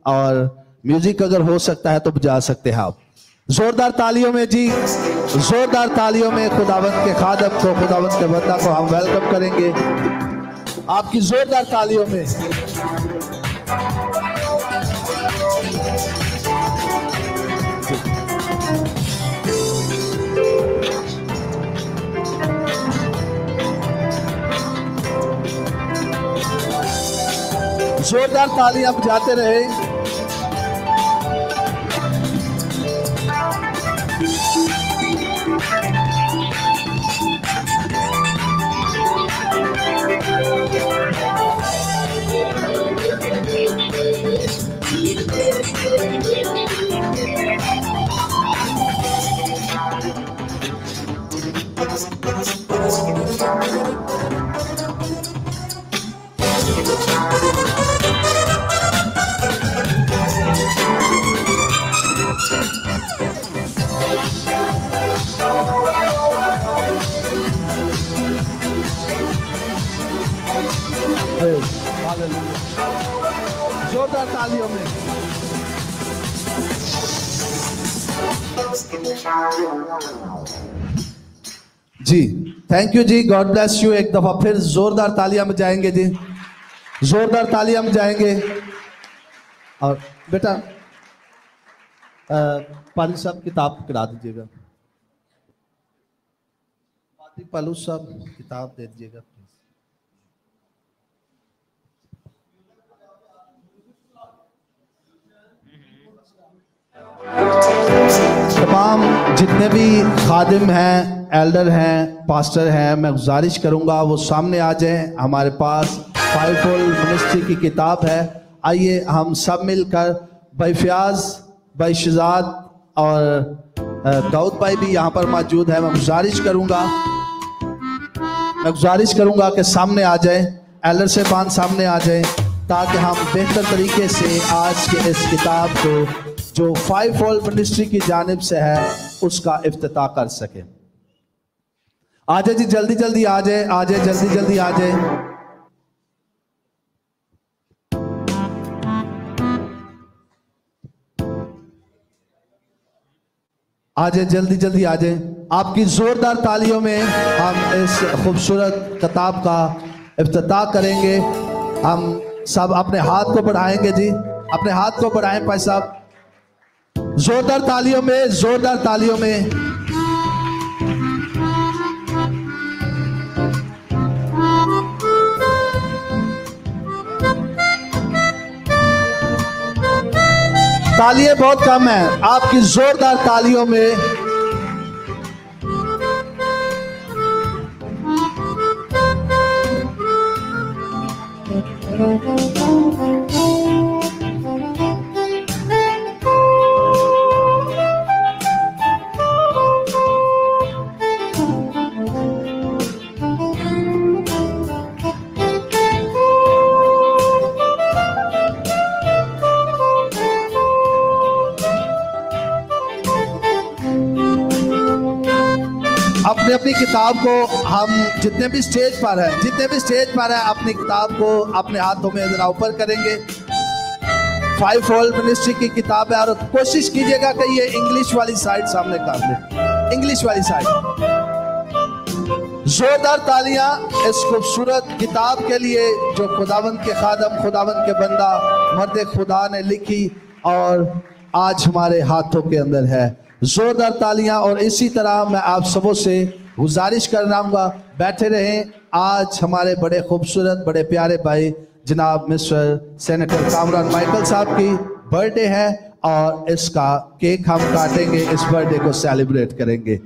और म्यूजिक अगर हो सकता है तो बजा सकते हैं आप। जोरदार तालियों में जी, जोरदार तालियों में खुदावंद के खादम को, खुदावंद के बंदा को हम वेलकम करेंगे आपकी जोरदार तालियों में। जोरदार तालियां बजाते रहे। जोरदार तालियों में जी। थैंक यू जी, गॉड ब्लेस यू। एक दफा फिर जोरदार तालियां बजाएंगे जी, जोरदार तालियां बजाएंगे। और बेटा पाली साहब किताब करा दीजिएगा, पालू साहब किताब दे दीजिएगा। तमाम जितने भी खादिम हैं, एल्डर हैं, पास्टर हैं, मैं गुजारिश करूंगा वो सामने आ जाएं। हमारे पास फाइवफोल्ड मिनिस्ट्री की किताब है। आइए हम सब मिलकर भाई फयाज, भाई शहजाद और दाऊद भाई भी यहाँ पर मौजूद है। मैं गुजारिश करूंगा कि सामने आ जाए, एल्डर साहबान सामने आ जाए, ताकि हम बेहतर तरीके से आज के इस किताब को जो फाइवफोल्ड मिनिस्ट्री की जानिब से है उसका इफ्तिताह कर सके। आ जाए जी, जल्दी जल्दी आ जाए, आ जाए, जल्दी जल्दी आ जाए। आ जाए, जल्दी जल्दी आ जाए। आपकी जोरदार तालियों में हम इस खूबसूरत किताब का इफ्तिताह करेंगे। हम सब अपने हाथ को बढ़ाएंगे जी, अपने हाथ को बढ़ाएं भाई साहब। जोरदार तालियों में, जोरदार तालियों में। तालियां बहुत कम है, आपकी जोरदार तालियों में। अपनी अपनी किताब को हम जितने भी स्टेज पर है अपनी किताब को अपने हाथों में जरा ऊपर करेंगे। फाइवफोल्ड मिनिस्ट्री की किताब है और कोशिश कीजिएगा कि ये इंग्लिश वाली साइड सामने कर ले, इंग्लिश वाली साइड। जोरदार तालियां इस खूबसूरत किताब के लिए जो खुदावंद के खादम, खुदावंद के बंदा, मर्द खुदा ने लिखी और आज हमारे हाथों के अंदर है। जोरदार तालियां। और इसी तरह मैं आप सबों से गुजारिश कर रहा हूँ, बैठे रहें। आज हमारे बड़े खूबसूरत, बड़े प्यारे भाई जनाब मिस्टर सेनेटर कामरान माइकल साहब की बर्थडे है और इसका केक हम काटेंगे, इस बर्थडे को सेलिब्रेट करेंगे।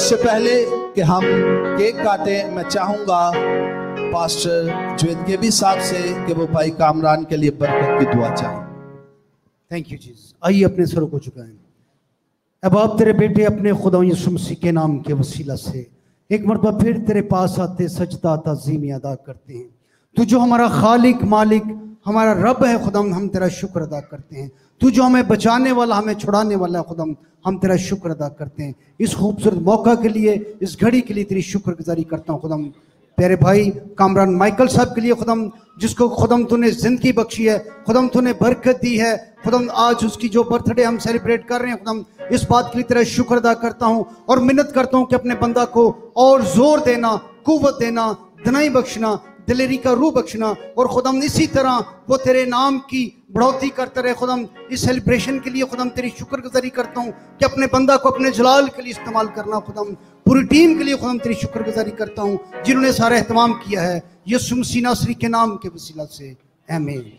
इससे पहले कि हम केक काटें, मैं चाहूँगा पास्टर जुवेद के भी साहब से कि वो भाई कामरान के लिए बरकत की दुआ चाहें। Thank you Jesus. आइए अपने सरों को झुकाएं। अब आप तेरे बेटे अपने खुदा यीशु मसीह के नाम के वसीला से एक मरतबा फिर तेरे पास आते सजदा ताज़ीम अदा करते हैं। तू जो हमारा खालिक मालिक हमारा रब है खुदाम, हम तेरा शुक्र अदा करते हैं। तू जो हमें बचाने वाला हमें छुड़ाने वाला है खुदाम, हम तेरा शुक्र अदा करते हैं। इस खूबसूरत मौका के लिए, इस घड़ी के लिए तेरी शुक्रगुजारी करता हूँ खुदाम। प्यारे भाई कामरान माइकल साहब के लिए खुदाम, जिसको खुदाम तूने जिंदगी बख्शी है, खुदाम तूने बरकत दी है खुदाम, आज उसकी जो बर्थडे हम सेलिब्रेट कर रहे हैं खुदाम, इस बात के लिए तेरा शुक्र अदा करता हूँ और मिन्नत करता हूँ कि अपने बंदा को और जोर देना, कुव्वत देना, दनाई बख्शना, दिलेरी का रूह बख्शना और खुदाम इसी तरह वो तेरे नाम की बढ़ोतरी करते रहे खुदाम। इस सेलिब्रेशन के लिए खुदाम तेरी शुक्रगुजारी करता हूँ कि अपने बंदा को अपने जलाल के लिए इस्तेमाल करना खुदाम। पूरी टीम के लिए खुदाम तेरी शुक्रगुजारी करता हूँ जिन्होंने सारा एहतमाम किया है, यीशु मसीह नासरी के नाम के वसीला से, आमीन।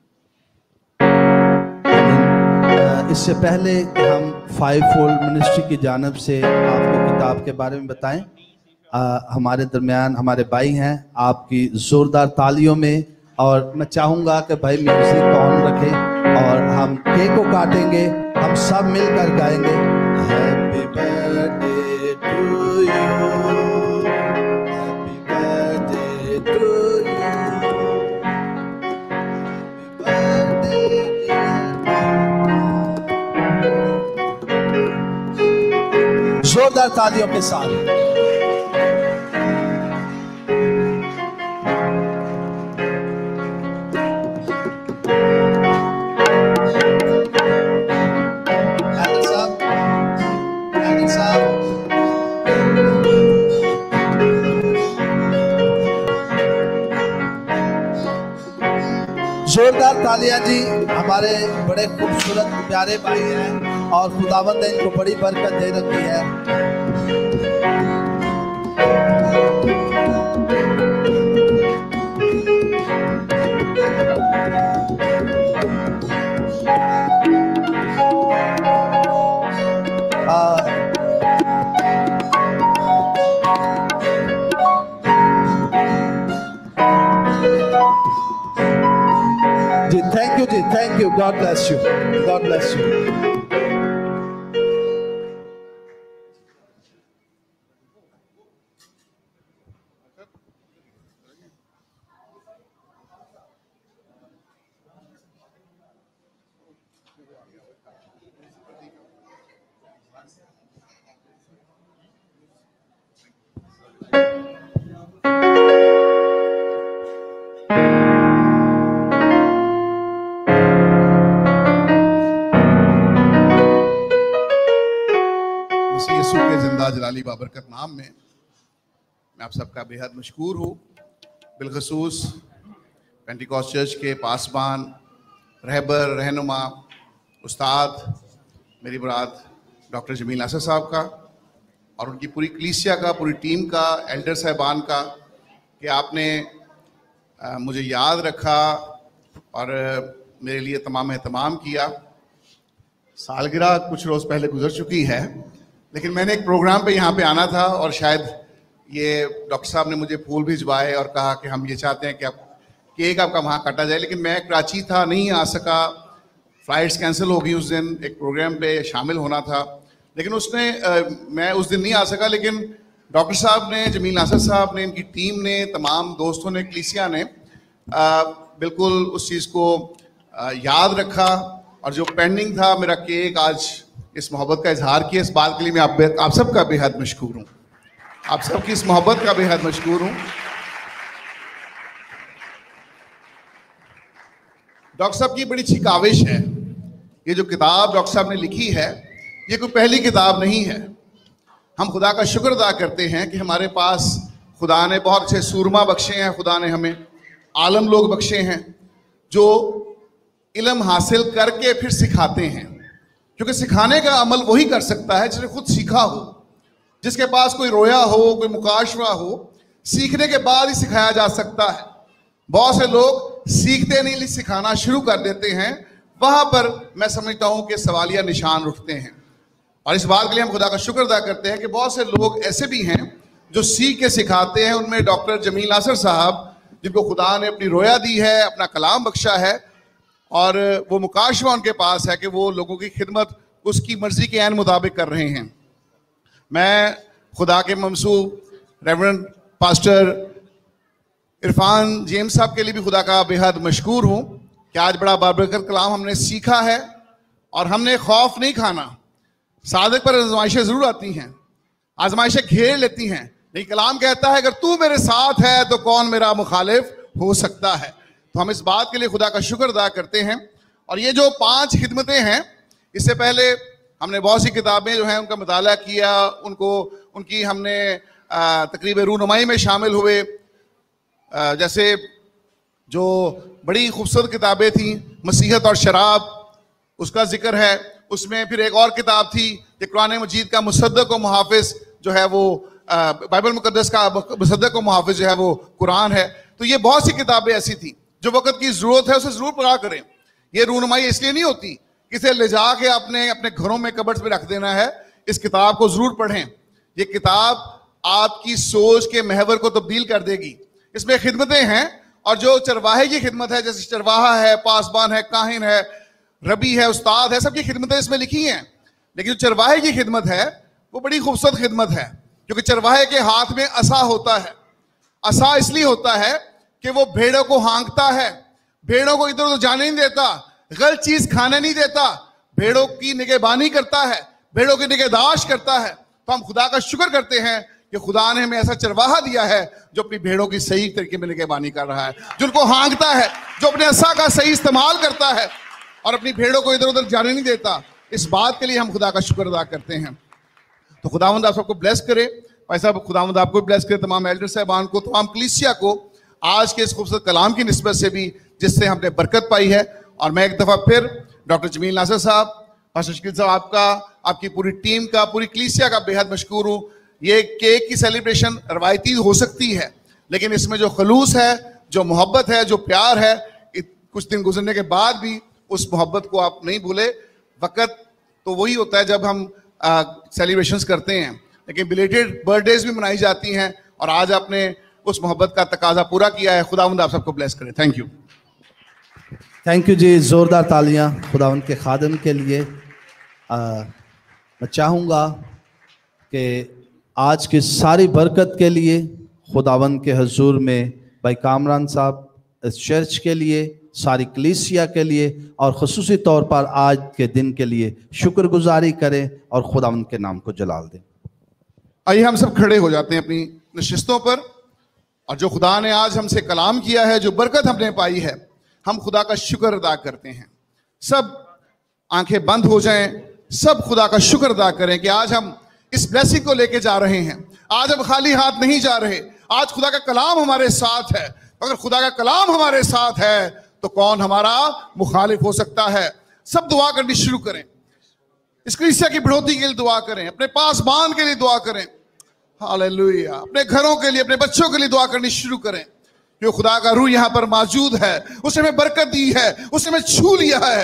इससे पहले कि हम फाइव फोल्ड मिनिस्ट्री की जानिब से आपको किताब के बारे में बताएं, हमारे दरमियान हमारे भाई हैं, आपकी ज़ोरदार तालियों में। और मैं चाहूँगा कि भाई म्यूजिक ऑन रखें और हम केक को काटेंगे, हम सब मिलकर गाएंगे happy birthday to you, happy birthday to you, जोरदार तालियों के साथ। जोरदार तालियां जी, हमारे बड़े खूबसूरत प्यारे भाई हैं और खुदावंद ने इनको बड़ी बरकत दे रखी है। जी thank you, God bless you, God bless you. जलाली बाबरकत नाम में मैं आप सबका बेहद मशकूर हूँ। बिलखसूस पेंटिकॉस्ट चर्च के पासबान, रहबर, रहनुमा, उस्ताद मेरी बरात डॉक्टर जमील नासर साहब का और उनकी पूरी कलीसिया का, पूरी टीम का, एल्डर साहबान का कि आपने मुझे याद रखा और मेरे लिए तमाम एहतमाम किया। सालगिरह कुछ रोज़ पहले गुजर चुकी है, लेकिन मैंने एक प्रोग्राम पे यहाँ पे आना था और शायद ये डॉक्टर साहब ने मुझे फूल भिजवाए और कहा कि हम ये चाहते हैं कि आप केक आपका वहाँ काटा जाए, लेकिन मैं कराची था, नहीं आ सका, फ़्लाइट्स कैंसिल हो गई उस दिन, एक प्रोग्राम पे शामिल होना था, लेकिन उसमें मैं उस दिन नहीं आ सका। लेकिन डॉक्टर साहब ने, जमील नासर साहब ने, इनकी टीम ने, तमाम दोस्तों ने, कलीसिया ने बिल्कुल उस चीज़ को याद रखा और जो पेंडिंग था मेरा केक, आज इस मोहब्बत का इजहार किया। इस बात के लिए मैं आप सबका बेहद मशकूर हूँ, आप सबकी इस मोहब्बत का बेहद मशकूर हूँ। डॉक्टर साहब की बड़ी अच्छी काविश है, ये जो किताब डॉक्टर साहब ने लिखी है ये कोई पहली किताब नहीं है। हम खुदा का शुक्र अदा करते हैं कि हमारे पास खुदा ने बहुत अच्छे सूरमा बख्शे हैं, खुदा ने हमें आलम लोग बख्शे हैं जो इल्म हासिल करके फिर सिखाते हैं, क्योंकि सिखाने का अमल वही कर सकता है जिसने खुद सीखा हो, जिसके पास कोई रोया हो, कोई मुकाशवा हो, सीखने के बाद ही सिखाया जा सकता है। बहुत से लोग सीखते नहीं, सिखाना शुरू कर देते हैं, वहां पर मैं समझता हूं कि सवालिया निशान उठते हैं। और इस बात के लिए हम खुदा का शुक्र अदा करते हैं कि बहुत से लोग ऐसे भी हैं जो सीख के सिखाते हैं। उनमें डॉक्टर जमील नासिर साहब, जिनको खुदा ने अपनी रोया दी है, अपना कलाम बख्शा है, और वो मुकाशवा उनके पास है कि वो लोगों की खिदमत उसकी मर्जी के ऐन मुताबिक कर रहे हैं। मैं खुदा के ममसूब रेवरेंड पास्टर इरफान जेम्स साहब के लिए भी खुदा का बेहद मशकूर हूँ कि आज बड़ा बाबरकत कलाम हमने सीखा है और हमने खौफ नहीं खाना। सादिक पर आजमाइशें ज़रूर आती हैं, आजमाइशें घेर लेती हैं, लेकिन कलाम कहता है अगर तू मेरे साथ है तो कौन मेरा मुखालिफ हो सकता है। तो हम इस बात के लिए खुदा का शुक्र अदा करते हैं। और ये जो 5 खिदमतें हैं, इससे पहले हमने बहुत सी किताबें जो हैं उनका मुताला किया, उनकी हमने तकरीब रूनुमाई में शामिल हुए। जैसे जो बड़ी खूबसूरत किताबें थी मसीहत और शराब, उसका जिक्र है। उसमें फिर एक और किताब थी कि कुरान मजीद का मुसद्दक व मुहाफिज जो है वो बाइबल मुकद्दस का मुसद्दक व मुहाफिज जो है वो कुरान है। तो ये बहुत सी किताबें ऐसी थी जो वक्त की ज़रूरत है उसे ज़रूर पढ़ा करें। ये रूनुमाई इसलिए नहीं होती कि इसे ले जा के अपने घरों में कबर्ड्स में रख देना है। इस किताब को ज़रूर पढ़ें। ये किताब आपकी सोच के महवर को तब्दील कर देगी। इसमें खिदमतें हैं, और जो चरवाहे की खिदमत है, जैसे चरवाहा है, पासबान है, काहिन है, रबी है, उस्ताद है, सबकी खिदमतें इसमें लिखी हैं। लेकिन जो चरवाहे की खिदमत है वो बड़ी खूबसूरत खिदमत है, क्योंकि चरवाहे के हाथ में असा होता है। असा इसलिए होता है कि वो भेड़ों को हाँकता है, भेड़ों को इधर उधर जाने नहीं देता, गलत चीज खाने नहीं देता, भेड़ों की निगहबानी करता है, भेड़ों की निगहदाश्त करता है। तो हम खुदा का शुक्र करते हैं कि खुदा ने हमें ऐसा चरवाहा दिया है जो अपनी भेड़ों की सही तरीके में निगहबानी कर रहा है, जो उनको हाँकता है, जो अपने असा का सही इस्तेमाल करता है और अपनी भेड़ों को इधर उधर जाने नहीं देता। इस बात के लिए हम खुदा का शुक्र अदा करते हैं। तो खुदावंद आप सबको ब्लेस करे, भाई साहब खुदावंद आपको ब्लेस करे, तमाम एल्डर साहबान को, तमाम कलीसिया को आज के इस खूबसूरत कलाम की निस्बत से भी जिससे हमने बरकत पाई है। और मैं एक दफ़ा फिर डॉक्टर जमील नासिर साहब, पास्टर शकील साहब, आपकी पूरी टीम का, पूरी कलीसिया का बेहद मशकूर हूँ। ये केक की सेलिब्रेशन रवायती हो सकती है, लेकिन इसमें जो खलूस है, जो मोहब्बत है, जो प्यार है, कुछ दिन गुजरने के बाद भी उस मोहब्बत को आप नहीं भूले। वक्त तो वही होता है जब हम सेलिब्रेशंस करते हैं, लेकिन बिलेटेड बर्थडेज भी मनाई जाती हैं, और आज आपने उस मोहब्बत का तकाजा पूरा किया है। खुदावंद आप सबको ब्लेस करे। Thank you. थैंक यू जी, ज़ोरदार तालियां खुदावंद के खादम के लिए। मैं चाहूँगा कि आज की सारी बरकत के लिए खुदावंद के हजूर में भाई कामरान साहब, इस चर्च के लिए, सारी कलीसिया के लिए और ख़ुसूसी तौर पर आज के दिन के लिए शुक्रगुजारी करें और खुदावंद के नाम को जलाल दें। आइए हम सब खड़े हो जाते हैं अपनी नशिस्तों पर, और जो खुदा ने आज हमसे कलाम किया है, जो बरकत हमने पाई है, हम खुदा का शुक्र अदा करते हैं। सब आंखें बंद हो जाएं, सब खुदा का शुक्र अदा करें कि आज हम इस ब्लेसिंग को लेके जा रहे हैं। आज हम खाली हाथ नहीं जा रहे, आज खुदा का कलाम हमारे साथ है। अगर खुदा का कलाम हमारे साथ है तो कौन हमारा मुखालिफ हो सकता है। सब दुआ करनी शुरू करें, इस कलीसिया की बढ़ोतरी के लिए दुआ करें, अपने पासबान के लिए दुआ करें, हालेलुया, अपने घरों के लिए, अपने बच्चों के लिए दुआ करनी शुरू करें। जो खुदा का रूह यहाँ पर मौजूद है, उसने हमें बरकत दी है, उसने हमें छू लिया है।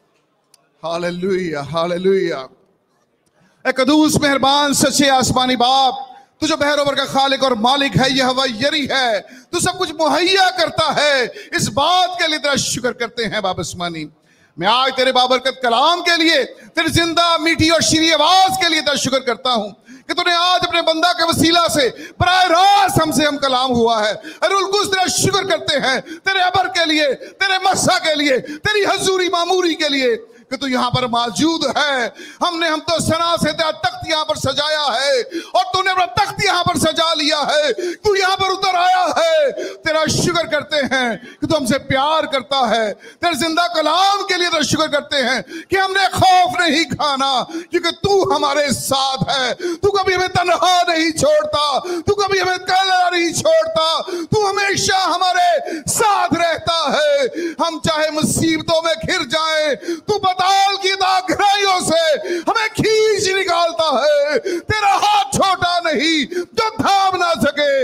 Hallelujah, hallelujah. ए कदूस मेहरबान सच्चे आसमानी बाप, तू जो बहरों का खालिक और मालिक है, यह हवा यरी है, तू सब कुछ मुहैया करता है। इस बात के लिए तेरा शुक्र करते हैं बाब आसमानी। मैं आज तेरे बाबरकत कलाम के लिए, तेरी जिंदा मीठी और शीरी आवाज के लिए तेरा शुक्र करता हूँ कि तूने आज अपने बंदा के वसीला से बराह रास्त हमसे हम कलाम हुआ है। अरुल कुछ तेरा शुक्र करते हैं तेरे अबर के लिए, तेरे मस्सा के लिए, तेरी हजूरी मामूरी के लिए कि तू यहाँ पर मौजूद है। हम तो सना से तेरा तख्त यहाँ पर सजाया है और तूने अपना तख्त यहाँ पर सजा लिया है। तू यहाँ पर उतर आया है। तेरा शुक्र करते हैं कि तू हमसे प्यार करता है। तेरे जिंदा कलाम के लिए तेरा शुक्र करते हैं कि हमने खौफ नहीं खाना, क्योंकि तू हमारे साथ है। तू कभी हमें तन्हा नहीं छोड़ता, तू कभी हमें अकेला नहीं छोड़ता, तू हमेशा हमारे साथ रहता है। हम चाहे मुसीबतों में घिर जाएं, तू ताल की दागराइयों से हमें खींच निकालता है। तेरा हाथ छोटा नहीं जो थाम ना सके। इस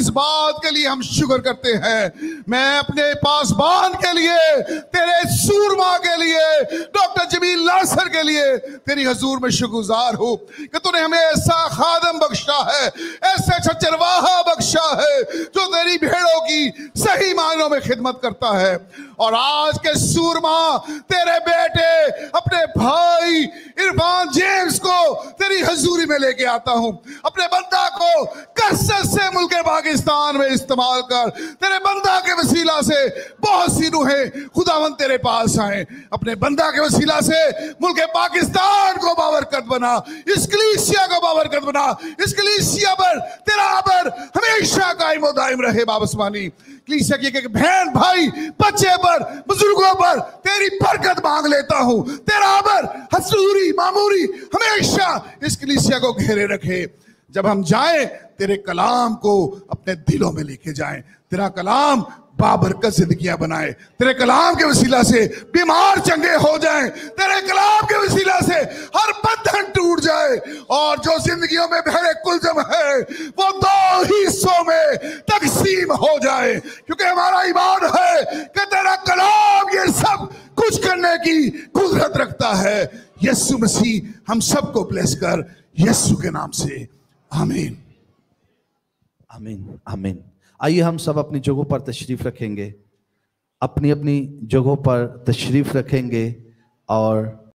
बात के लिए हम शुक्र करते हैं। मैं अपने पासबान के लिए, तेरे सूरमा के लिए, डॉक्टर जमील नासर के लिए तेरी हजूर में शुक्रगुजार हूँ कि तूने हमें ऐसा खादम बख्शा है, ऐसा चरवाहा बख्शा है जो तेरी भेड़ों की सही मायनों में खिदमत करता है। और आज के सूरमा तेरे बेटे अपने भाई इरफान जेम्स को तेरी हजूरी में लेके आता हूं। अपने बंदा को कसरत से मुल्क पाकिस्तान में इस्तेमाल कर। तेरे बंदा के वसीला से बहुत सी रूहें खुदावंद तेरे पास आए। अपने बंदा के वसीला से मुल्क पाकिस्तान को बाबरकत बना, इस कलीसिया को बाबरकत बना। इस कलीसिया पर तेरा अबर हमेशा कायम व दायम रहे। बाबसमानी कलीसिया की एक बहन भाई बच्चे पर, बुजुर्गों पर तेरी बरकत मांग लेता हूं। तेरा अबर हसूरी मामूरी हमेशा इस कलीसिया को घेरे रखे। जब हम जाएं तेरे कलाम को अपने दिलों में लेके जाएं। तेरा कलाम बाबरकत जिंदगियां बनाए। तेरे कलाम के वसीला से बीमार चंगे हो जाएं। तेरे कलाम के वसीला से हर बंधन टूट जाए और जो जिंदगियों में बहरे कुलजम है वो दो हिस्सों में तकसीम हो जाए। क्योंकि हमारा ईमान है कि तेरा कलाम ये सब कुछ करने की कुदरत रखता है। यीशु मसीह हम सबको ब्लेस कर, यीशु के नाम से आमीन। आमीन आमीन। आइए हम सब अपनी जगहों पर तशरीफ रखेंगे, अपनी अपनी जगहों पर तशरीफ रखेंगे और